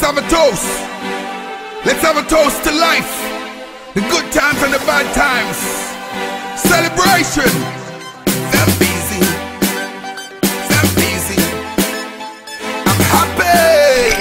have a toast. Let's have a toast to life. The good times and the bad times. Celebration. Zambezi. Zambezi. I'm happy.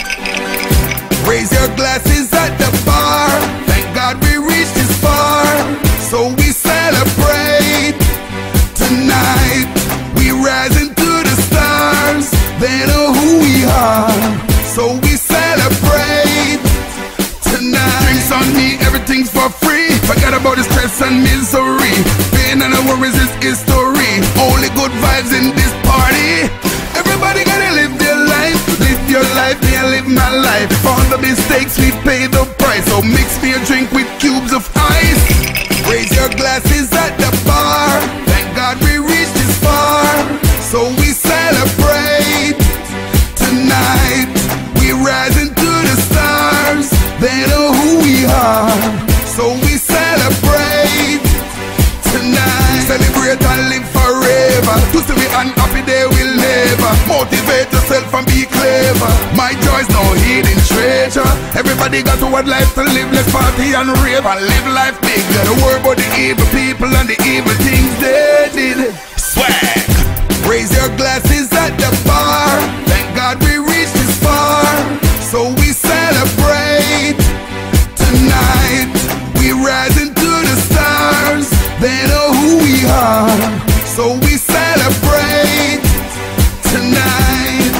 Raise your glasses at the bar. Thank God we reached this far. So we celebrate. Tonight we rise into the stars. They know who we are. So we celebrate. Tonight drinks on me, everything's for free. Forget about the stress and misery. Pain and the worries is history. Only good vibes in this party. Everybody gotta live their life. Live your life, me I live my life. For all the mistakes we pay the price. So mix me a drink with cubes of ice. Raise your glasses at the bar. Thank God we reached this far. So we celebrate. Tonight we rise into the stars. They know who we are. So we celebrate. Tonight celebrate and live forever. To see we unhappy day will never. Motivate yourself and be clever. My joy's no hidden treasure. Everybody got one life to live. Let's party and rave and live life big. Don't worry about the evil people and the evil things they did. Swag. Raise your glasses at the bar. Thank God we reached this far. So we celebrate. Tonight we rise into the stars. They know who we are. So we celebrate. Tonight.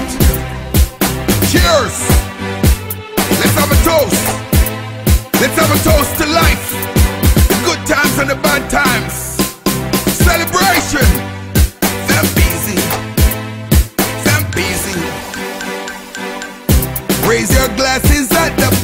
Cheers. Let's have a toast. Let's have a toast to life. The good times and the bad times. Celebration. Zambezi. Zambezi. Raise your glasses at the